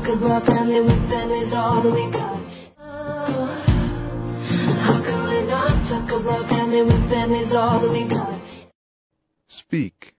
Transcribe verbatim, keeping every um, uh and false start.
talk about family when family's all that we got? Oh, how can we not talk about family when family's all that we got? Speak.